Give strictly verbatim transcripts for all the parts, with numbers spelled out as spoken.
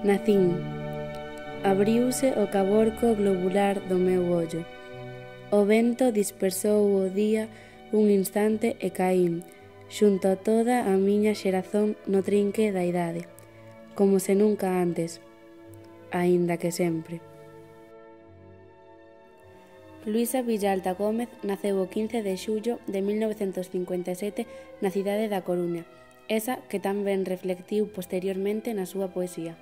Nacín. Abriuse o caborco globular do meu ollo. O vento dispersou o día un instante e caín, xunto a toda a miña xerazón no trinque da idade, como se nunca antes, aínda que sempre. Luisa Villalta Gómez naceu o quince de xullo de mil novecentos cincuenta e sete na cidade da Coruña, esa que tan ben reflectiu posteriormente na súa poesía.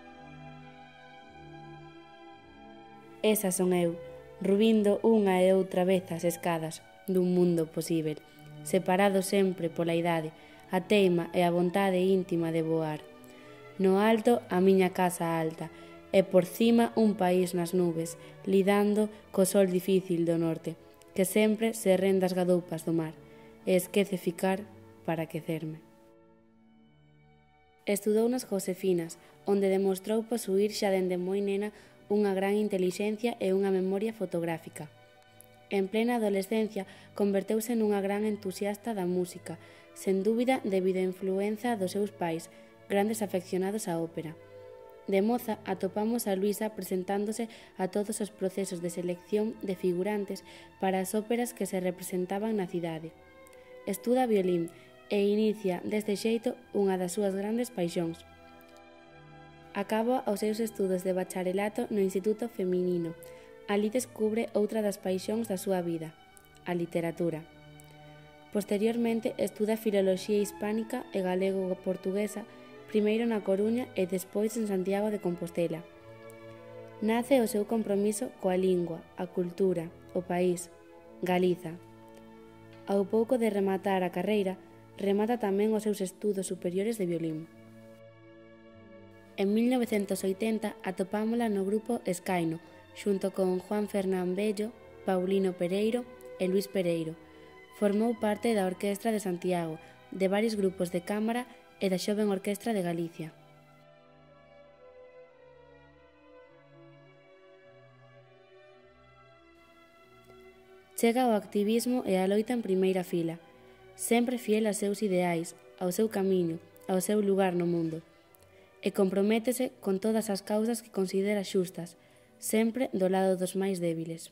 Esa son eu, rubindo unha e outra vez as escadas dun mundo posíbel, separado sempre pola idade, a teima e a vontade íntima de voar. No alto a miña casa alta, e por cima un país nas nubes, lidando co sol difícil do norte, que sempre se rende as gadoupas do mar, e esquece ficar para quecerme. Estudou nas Josefinas, onde demostrou posuír xa dende moi nena unha gran intelixencia e unha memoria fotográfica. En plena adolescencia, converteuse nunha gran entusiasta da música, sen dúbida debido á influenza dos seus pais, grandes afeccionados á ópera. De moza, atopamos a Luisa presentándose a todos os procesos de selección de figurantes para as óperas que se representaban na cidade. Estuda violín e inicia, deste xeito, unha das súas grandes paixóns. Acaba os seus estudos de bacharelato no Instituto Feminino. Alí descubre outra das paixóns da súa vida, a literatura. Posteriormente estuda filoloxía hispánica e galego-portuguesa, primeiro na Coruña e despois en Santiago de Compostela. Nace o seu compromiso coa lingua, a cultura, o país, Galiza. Ao pouco de rematar a carreira, remata tamén os seus estudos superiores de violín. En mil novecentos oitenta atopámola no grupo Escaino, xunto con Juan Fernán Bello, Paulino Pereiro e Luís Pereiro. Formou parte da Orquestra de Santiago, de varios grupos de cámara e da Xoven Orquestra de Galicia. Chega ao activismo e á loita en primeira fila, sempre fiel aos seus ideais, ao seu camiño, ao seu lugar no mundo. E comprométese con todas as causas que considera xustas, sempre do lado dos máis débiles.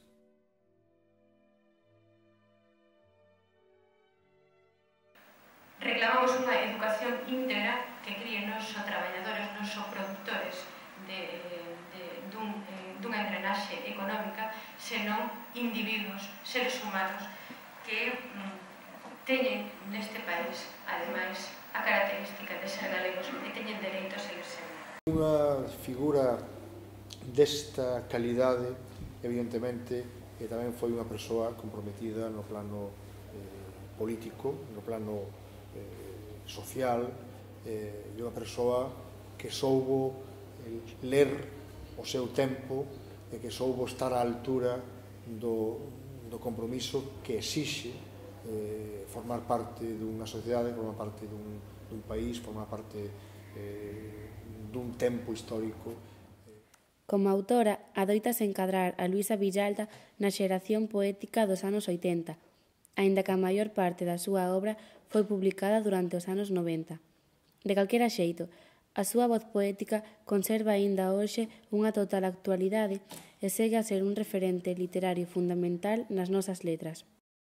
Reclamamos unha educación íntegra que críe non só traballadores, non só productores de, de, dun, eh, dunha engrenaxe económica, senón individuos, seres humanos, que mm, teñen neste país, ademais, a característica de ser galegos e teñen dereito a seguir sendo. Unha figura desta calidade, evidentemente, que tamén foi unha persoa comprometida no plano eh, político, no plano eh, social, eh, e unha persoa que soubo eh, ler o seu tempo e que soubo estar á altura do, do compromiso que exixe eh, formar parte dunha sociedade, formar parte dun, dun país, formar parte eh, dun tempo histórico. Como autora, adoitase encadrar a Luisa Villalta na xeración poética dos anos oitenta, aínda que a maior parte da súa obra foi publicada durante os anos noventa. De calquera xeito, a súa voz poética conserva aínda hoxe unha total actualidade e segue a ser un referente literario fundamental nas nosas letras.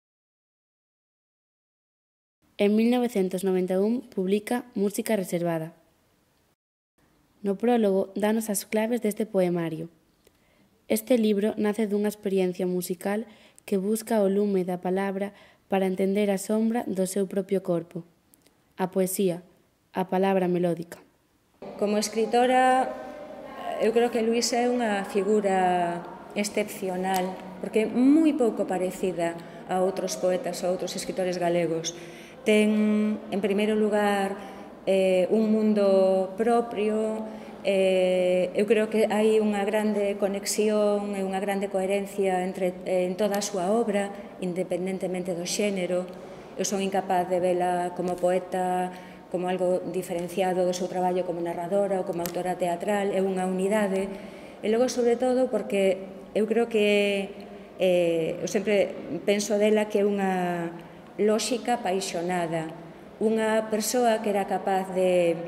En mil novecentos noventa e un publica Música reservada. No prólogo danos as claves deste poemario. Este libro nace dunha experiencia musical que busca o lume da palabra para entender a sombra do seu propio corpo. A poesía, a palabra melódica. Como escritora, eu creo que Luís é unha figura excepcional, porque é moi pouco parecida a outros poetas ou outros escritores galegos. Ten, en primeiro lugar, eh, un mundo propio. Eh, eu creo que hai unha grande conexión e unha grande coherencia entre, eh, en toda a súa obra, independentemente do xénero. Eu son incapaz de vela como poeta, como algo diferenciado do seu traballo como narradora ou como autora teatral, é unha unidade. E logo, sobre todo, porque eu creo que eh, eu sempre penso dela que é unha lóxica apaixonada, unha persoa que era capaz de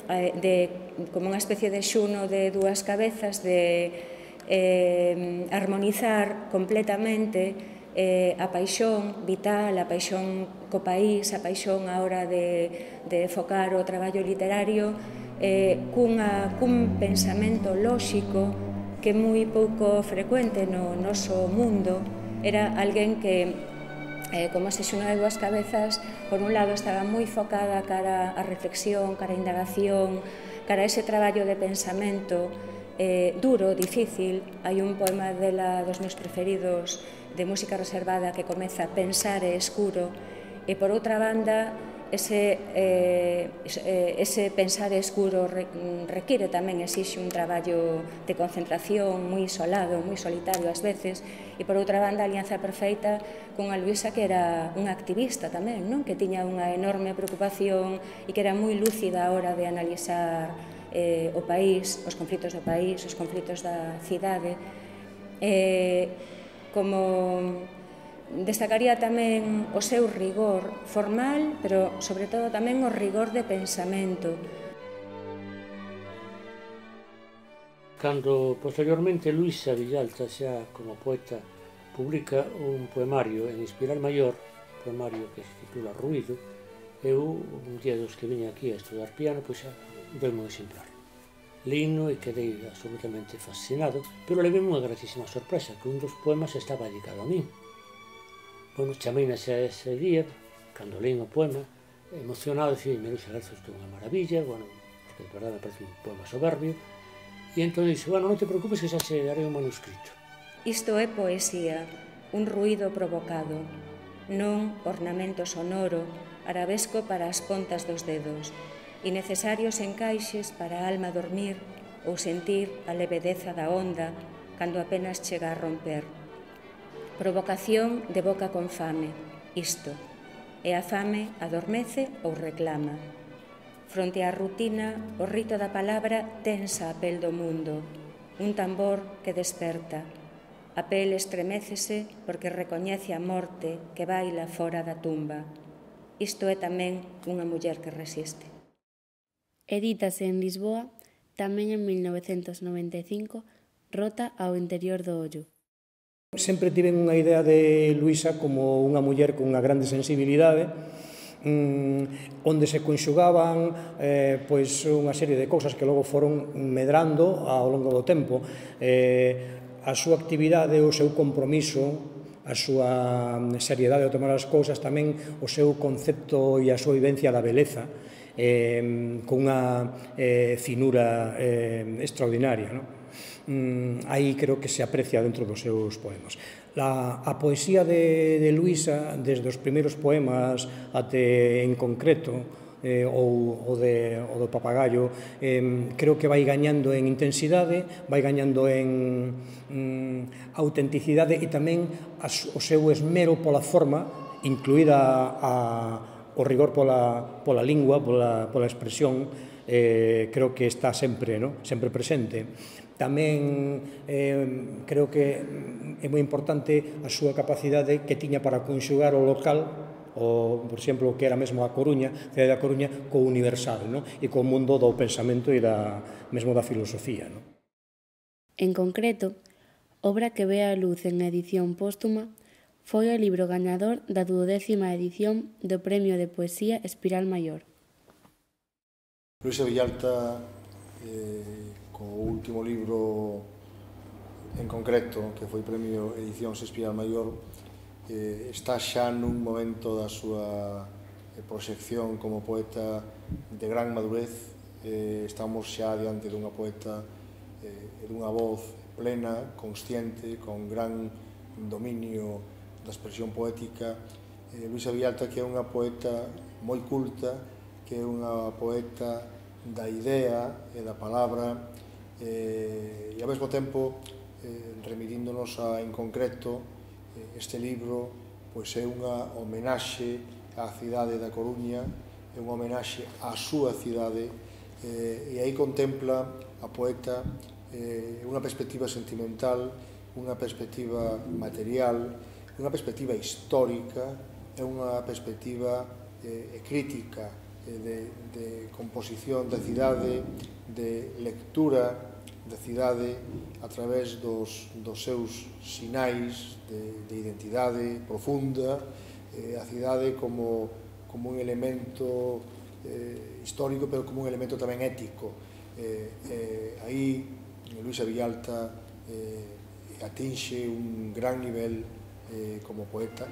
de, como unha especie de xuno de dúas cabezas, de eh, armonizar completamente eh, a paixón vital, a paixón co país, a paixón a hora de, de focar o traballo literario, eh, cunha, cun pensamento lóxico que é moi pouco frecuente no noso mundo. Era alguén que, eh, como se xuna de dúas cabezas, por un lado estaba moi focada cara á reflexión, cara á indagación, cara a ese traballo de pensamento eh, duro, difícil. Hai un poema dela dos meus preferidos de música reservada que comeza "Pensar é escuro", e por outra banda ese, eh, ese pensar é escuro require tamén, exixe un traballo de concentración moi isolado, moi solitario ás veces, e por outra banda a alianza perfeita cunha Luisa que era unha activista tamén, non? Que tiña unha enorme preocupación e que era moi lúcida a hora de analizar eh, o país, os conflitos do país, os conflitos da cidade. Eh, como destacaría tamén o seu rigor formal, pero sobre todo tamén o rigor de pensamento. Cando posteriormente Luisa Villalta, xa como poeta, publica un poemario en Espiral Maior, poemario que se titula Ruído, eu, un día dos que viña aquí a estudar piano, pois xa deu-me un exemplar. Leino e quedei absolutamente fascinado, pero levei unha gratísima sorpresa, que un dos poemas estaba dedicado a min. Bueno, chameina xa ese día, cando leín o poema, emocionado, dicía, Luisa Garza, isto é unha maravilla, bueno, porque de verdade me parece un poema soberbio, e entón dixo, bueno, non te preocupes que xa se darei un manuscrito. Isto é poesía, un ruído provocado, non ornamento sonoro, arabesco para as pontas dos dedos, innecesarios encaixes para a alma dormir ou sentir a levedeza da onda cando apenas chega a romper. Provocación de boca con fame, isto, e a fame adormece ou reclama. Fronte á rutina, o rito da palabra tensa a pel do mundo, un tambor que desperta. A pel estremécese porque recoñece a morte que baila fora da tumba. Isto é tamén unha muller que resiste. Edítase en Lisboa, tamén en mil novecentos noventa e cinco, Rota ao interior do ollo. Sempre tiven unha idea de Luisa como unha muller con unha grande sensibilidade, mmm, onde se conxugaban eh, pois unha serie de cousas que logo foron medrando ao longo do tempo. Eh, a súa actividade, o seu compromiso, a súa seriedade ao tomar as cousas, tamén o seu concepto e a súa vivencia da beleza, eh, con unha eh, finura eh, extraordinaria, non? Mm, aí creo que se aprecia dentro dos seus poemas. La, a poesía de, de Luisa, desde os primeiros poemas até en concreto, eh, ou o, de, o do Papagayo, eh, creo que vai gañando en intensidade, vai gañando en mm, autenticidade e tamén as, o seu esmero pola forma, incluída a, o rigor pola, pola lingua, pola, pola expresión, eh, creo que está sempre, no? sempre presente. Tamén eh, creo que é moi importante a súa capacidade que tiña para conxugar o local, o, por exemplo, que era mesmo a Coruña, a cidade da Coruña, co universal, no? E co mundo do pensamento e da, mesmo da filosofía. No? En concreto, obra que ve a luz en edición póstuma, foi o libro gañador da duodécima edición do Premio de Poesía Espiral Maior. Luisa Villalta, eh, co último libro en concreto, que foi Premio Edicións Espiral Maior, eh, está xa nun momento da súa eh, proxección como poeta de gran madurez. Eh, estamos xa diante dunha poeta eh, dunha voz plena, consciente, con gran dominio da expresión poética. Eh, Luisa Villalta, que é unha poeta moi culta, que é unha poeta da idea e da palabra, eh, e ao mesmo tempo eh, remitíndonos a, en concreto, eh, este libro pois é unha homenaxe á cidade da Coruña, é unha homenaxe á súa cidade, eh, e aí contempla a poeta eh, unha perspectiva sentimental, unha perspectiva material, unha perspectiva histórica, é unha perspectiva eh, crítica de, de composición da cidade, de lectura da cidade a través dos, dos seus sinais de, de identidade profunda, eh, a cidade como, como un elemento eh, histórico, pero como un elemento tamén ético. Eh, eh, aí, Luisa Villalta eh, atinxe un gran nivel eh, como poeta.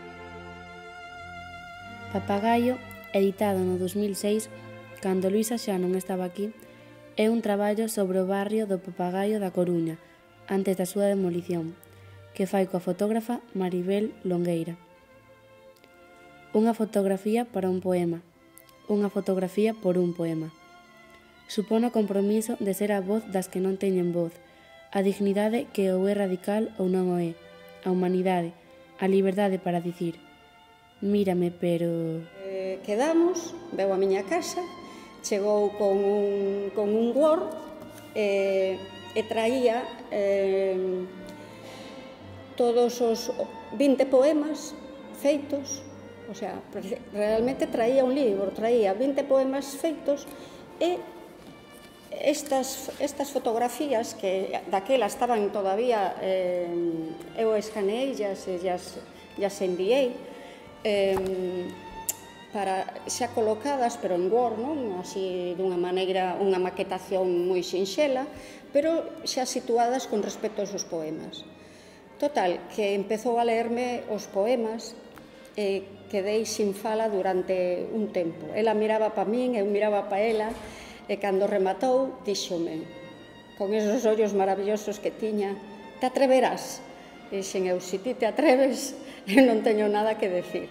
Papagaio, editado no dos mil seis, cando Luisa xa non estaba aquí, é un traballo sobre o barrio do Papagaio da Coruña, antes da súa demolición, que fai coa fotógrafa Maribel Longueira. Unha fotografía para un poema, unha fotografía por un poema. Supón o compromiso de ser a voz das que non teñen voz, a dignidade que ou é radical ou non o é, a humanidade, a liberdade para dicir mírame, pero... Eh, quedamos, veu a miña casa, chegou con un, con un Word eh, e traía eh, todos os vinte poemas feitos, o sea, realmente traía un libro, traía vinte poemas feitos e estas, estas fotografías que daquela estaban todavía, eh, eu escaneei, ya se, ya, ya se enviei, eh, para xa colocadas, pero en Word, non? Así dunha maneira, unha maquetación moi sinxela, pero xa situadas con respecto aos poemas. Total, que empezou a leerme os poemas e quedei sin fala durante un tempo. Ela miraba pa min, eu miraba pa ela, e cando rematou, díxome, con esos ollos maravillosos que tiña, te atreverás? E xen eu, se ti te atreves, eu non teño nada que decir.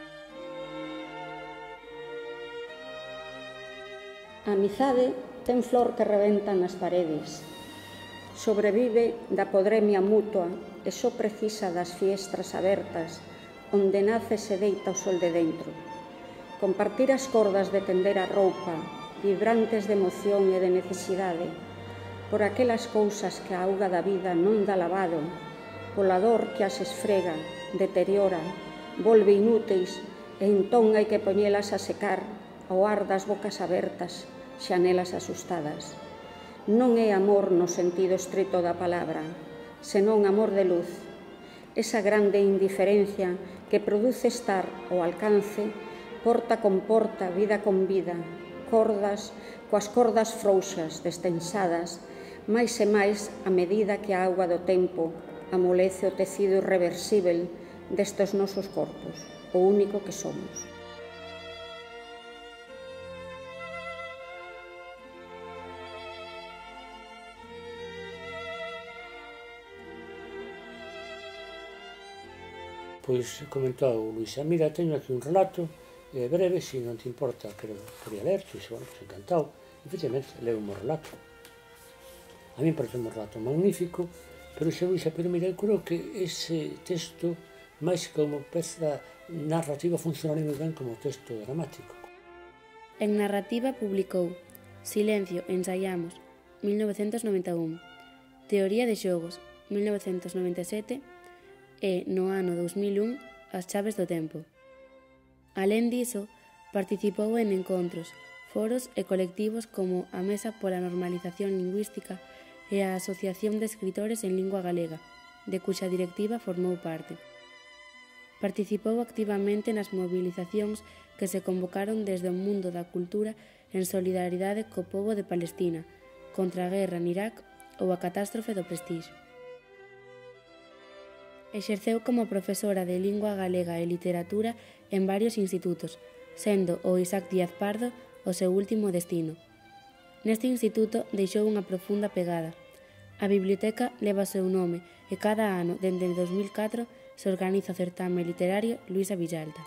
A amizade ten flor que rebenta nas paredes. Sobrevive da podremia mutua e só precisa das fiestras abertas onde nace se deita o sol de dentro. Compartir as cordas de tender a roupa, vibrantes de emoción e de necesidade, por aquelas cousas que a auga da vida non dá lavado, pola dor que as esfrega, deteriora, volve inúteis e entón hai que poñelas a secar ao ar das bocas abertas, xanelas asustadas. Non é amor no sentido estrito da palabra, senón amor de luz. Esa grande indiferencia que produce estar ao alcance, porta con porta, vida con vida, cordas coas cordas frouxas, destensadas, máis e máis a medida que a auga do tempo amolece o tecido irreversible destes nosos corpos, o único que somos. Pois comentou Luisa, mira, teño aquí un relato eh, breve, se non te importa, quero, quería ler, e bueno, pues, encantado. Efectivamente, leo un relato. A mí parece un relato magnífico, pero xe Luisa, pero mira, eu creo que ese texto, máis como peza narrativa, funcionaría moi ben como texto dramático. En narrativa publicou Silencio, ensaiamos, mil novecentos noventa e un, Teoría de xogos, mil novecentos noventa e sete, e, no ano dos mil un, As chaves do tempo. Alén diso, participou en encontros, foros e colectivos como a Mesa pola Normalización Lingüística e a Asociación de Escritores en Lingua Galega, de cuxa directiva formou parte. Participou activamente nas movilizacións que se convocaron desde o mundo da cultura en solidaridade co pobo de Palestina, contra a guerra en Irak ou a catástrofe do Prestige. Exerceu como profesora de Lingua Galega e Literatura en varios institutos, sendo o Isaac Díaz Pardo o seu último destino. Neste instituto deixou unha profunda pegada. A biblioteca leva o seu nome e cada ano, dende dos mil catro, se organiza o certame literario Luisa Villalta.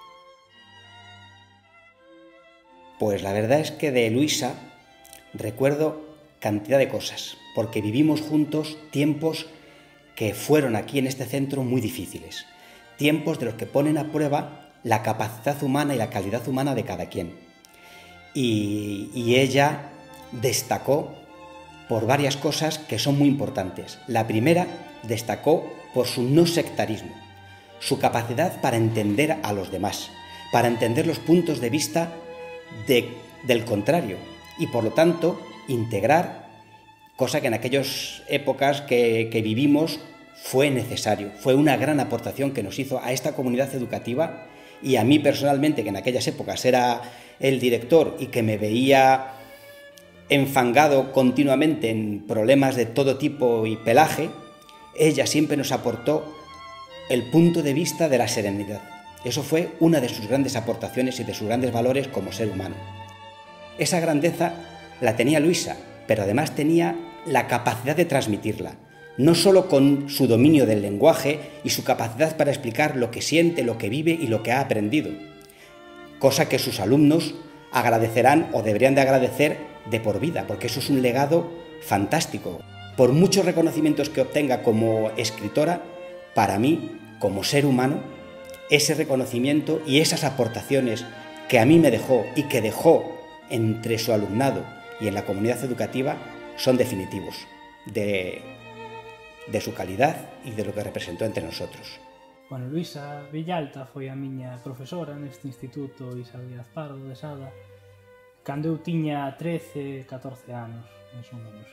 Pues la verdad es que de Luisa recuerdo cantidad de cosas, porque vivimos juntos tiempos que fueron aquí en este centro muy difíciles, tiempos de los que ponen a prueba la capacidad humana y la calidad humana de cada quien. Y, y ella destacó por varias cosas que son muy importantes. La primera, destacó por su no sectarismo, su capacidad para entender a los demás, para entender los puntos de vista de, del contrario, y por lo tanto integrar, cosa que en aquellas épocas que, que vivimos fue necesario, fue una gran aportación que nos hizo a esta comunidad educativa y a mí personalmente, que en aquellas épocas era el director y que me veía enfangado continuamente en problemas de todo tipo y pelaje. Ella siempre nos aportó el punto de vista de la serenidad. Eso fue una de sus grandes aportaciones y de sus grandes valores como ser humano. Esa grandeza la tenía Luisa, pero además tenía la capacidad de transmitirla, no solo con su dominio del lenguaje y su capacidad para explicar lo que siente, lo que vive y lo que ha aprendido, cosa que sus alumnos agradecerán o deberían de agradecer de por vida, porque eso es un legado fantástico. Por muchos reconocimientos que obtenga como escritora, para mí, como ser humano, ese reconocimiento y esas aportaciones que a mí me dejó y que dejó entre su alumnado y en la comunidad educativa son definitivos de, de su calidad y de lo que representó entre nosotros. Bueno, Luisa Villalta foi a miña profesora neste instituto Isabel Díaz Pardo de Sada cando eu tiña trece, catorce anos, máis ou menos.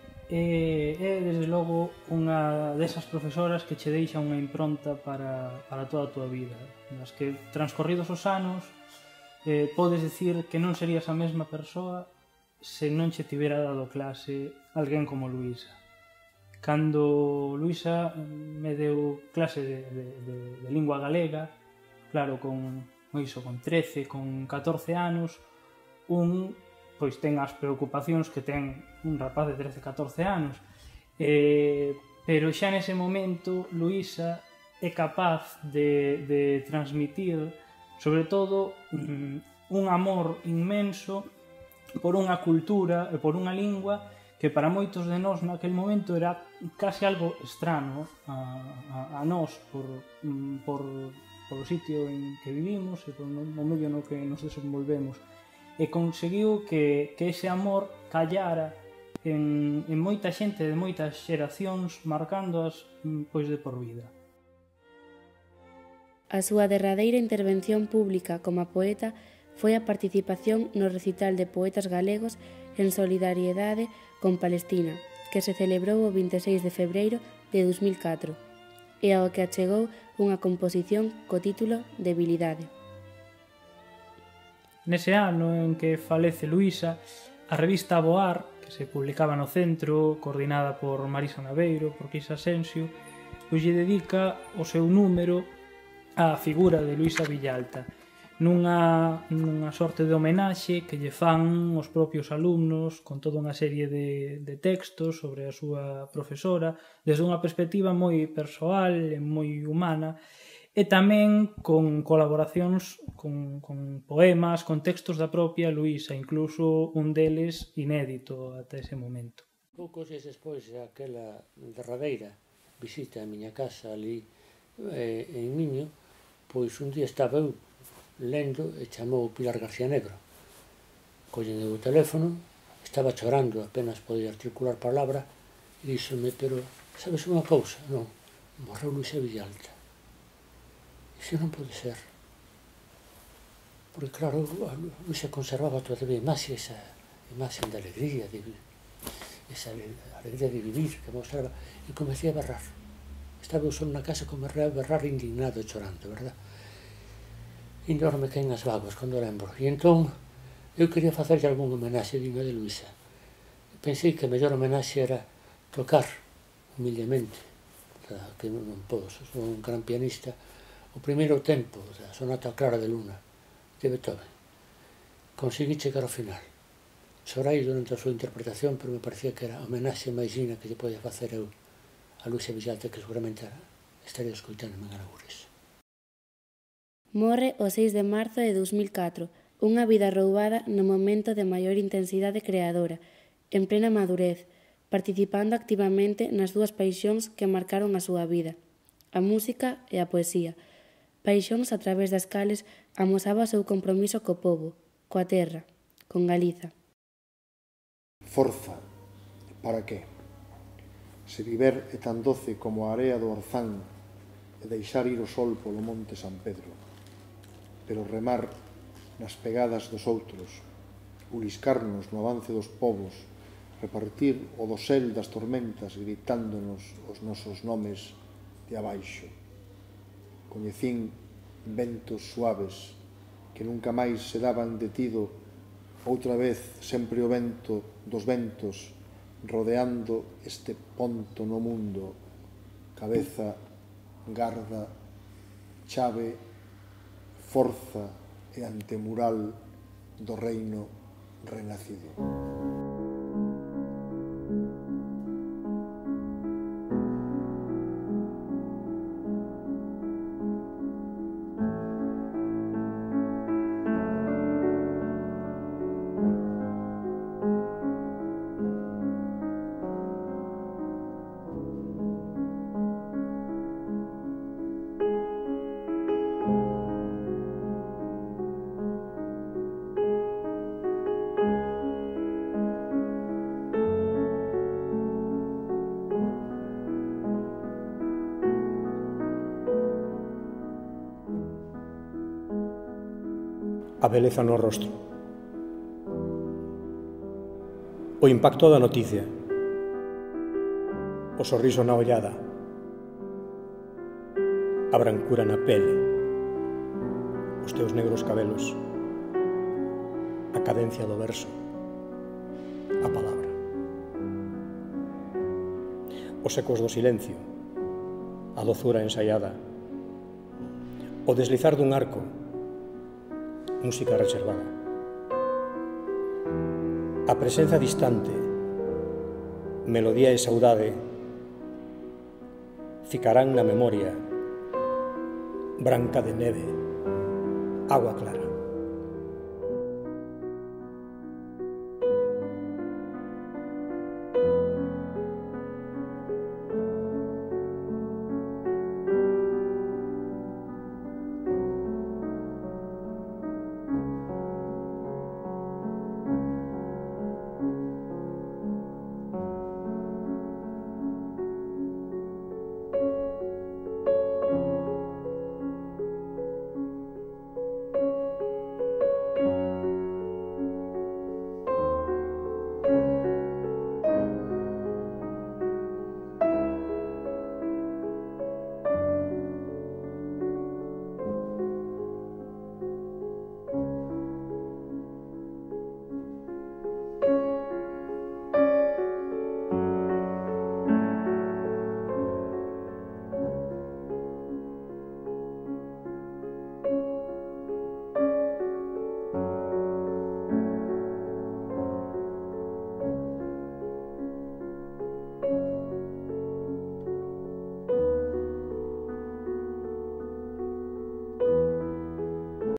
E é, desde logo, unha desas profesoras que che deixa unha impronta para, para toda a tua vida, nas que, transcorridos os anos, eh, podes dicir que non serías a mesma persoa se non che tivera dado clase alguén como Luisa. Cando Luisa me deu clase de, de, de, de lingua galega, claro, con, iso, con trece, con catorce anos, un pois ten as preocupacións que ten un rapaz de trece, catorce anos, eh, pero xa nese momento Luisa é capaz de, de transmitir, sobre todo, un, un amor inmenso por unha cultura e por unha lingua que para moitos de nós naquel momento era case algo estrano a, a, a nós por, por, por o sitio en que vivimos e por o medio no que nos desenvolvemos, e conseguiu que, que ese amor callara en, en moita xente de moitas xeracións, marcándoas pois de por vida. A súa derradeira intervención pública como poeta foi a participación no recital de poetas galegos en solidariedade con Palestina, que se celebrou o vinte e seis de febreiro de dos mil catro, e ao que achegou unha composición co título Debilidade. Nese ano en que falece Luisa, a revista Aboar, que se publicaba no centro, coordinada por Marisa Naveiro, por Quis Asensio, pois lle dedica o seu número á figura de Luisa Villalta, nunha, nunha sorte de homenaxe que lle fan os propios alumnos con toda unha serie de, de textos sobre a súa profesora, desde unha perspectiva moi persoal e moi humana, e tamén con colaboracións con, con poemas, con textos da propia Luisa, incluso un deles inédito ata ese momento. Poucos días despois daquela derradeira visita a miña casa ali eh, en Miño, pois un día estaba eu lendo e chamou Pilar García Negro. Collendo o teléfono, estaba chorando, apenas podía articular palabra, e díxome, pero sabes unha cousa? Non, morreu Luisa Villalta. Iso non pode ser. Porque, claro, a Luisa conservaba todavía imaxe, esa imaxe de alegría, de, esa alegría de vivir que mostraba, e comecei a berrar. Estaba eu só na casa como a berrar indignado e chorando, verdad? E non me caen as vagas cando lembro. E entón, eu quería facerlle algún homenaxe digno de Luisa. Pensei que a mellor homenaxe era tocar humildemente, que non podo, sou un gran pianista, o primeiro tempo da sonata Clara de Luna de Beethoven. Conseguí chegar ao final. Chorei durante a súa interpretación, pero me parecía que era a homenaxe máis digna que lle podía facer eu a Luisa Villalta, que seguramente estaría escoitando en Agures. Morre o seis de marzo de dos mil catro, unha vida roubada no momento de maior intensidade creadora, en plena madurez, participando activamente nas dúas paixóns que marcaron a súa vida, a música e a poesía, paixóns a través das cales amosaba o seu compromiso co pobo, coa terra, con Galiza. Forza, para que? Se viver é tan doce como a area do Orzán e deixar ir o sol polo monte San Pedro, pero remar nas pegadas dos outros, uliscarnos no avance dos povos, repartir o dosel das tormentas gritándonos os nosos nomes de abaixo. Coñecín ventos suaves que nunca máis se daban detido, outra vez sempre o vento dos ventos rodeando este ponto no mundo, cabeza, garda, chave, forza e antemural do reino renacido. A beleza no rostro. O impacto da noticia. O sorriso na ollada. A brancura na pele. Os teus negros cabelos. A cadencia do verso. A palabra. Os ecos do silencio. A dozura ensaiada. O deslizar dun arco. Música reservada. A presenza distante, melodía e saudade ficarán na memoria, branca de neve, agua clara.